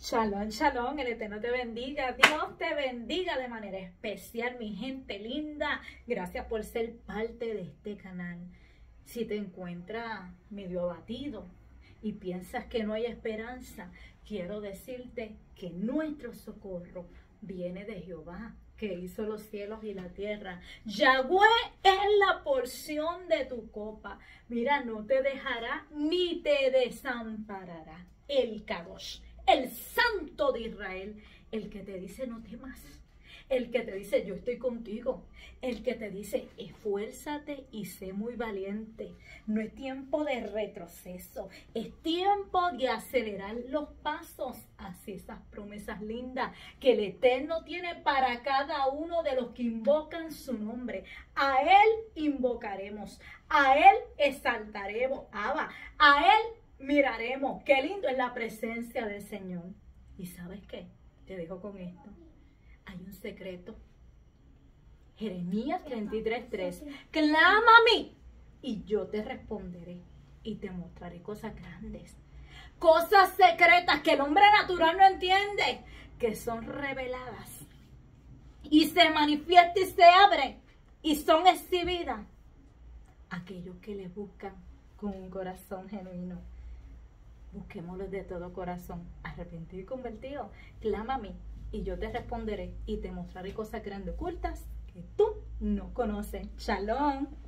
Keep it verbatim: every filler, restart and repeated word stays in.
Shalom, shalom, el Eterno te bendiga, Dios te bendiga de manera especial, mi gente linda. Gracias por ser parte de este canal. Si te encuentras medio abatido y piensas que no hay esperanza, quiero decirte que nuestro socorro viene de Jehová, que hizo los cielos y la tierra. Yahweh es la porción de tu copa. Mira, no te dejará ni te desamparará. El Kadosh, el Santo de Israel, el que te dice no temas, el que te dice yo estoy contigo, el que te dice esfuérzate y sé muy valiente. No es tiempo de retroceso, es tiempo de acelerar los pasos hacia esas promesas lindas que el Eterno tiene para cada uno de los que invocan su nombre. A Él invocaremos, a Él exaltaremos, Abba, a Él miraremos. Qué lindo es la presencia del Señor. ¿Y sabes qué? Te dejo con esto. Hay un secreto. Jeremías treinta y tres, tres. Clama a mí y yo te responderé y te mostraré cosas grandes, cosas secretas que el hombre natural no entiende, que son reveladas y se manifiestan y se abren y son exhibidas a aquellos que le buscan con un corazón genuino. Busquémoslo de todo corazón, arrepentido y convertido. Clama a mí y yo te responderé y te mostraré cosas grandes ocultas que tú no conoces. Shalom.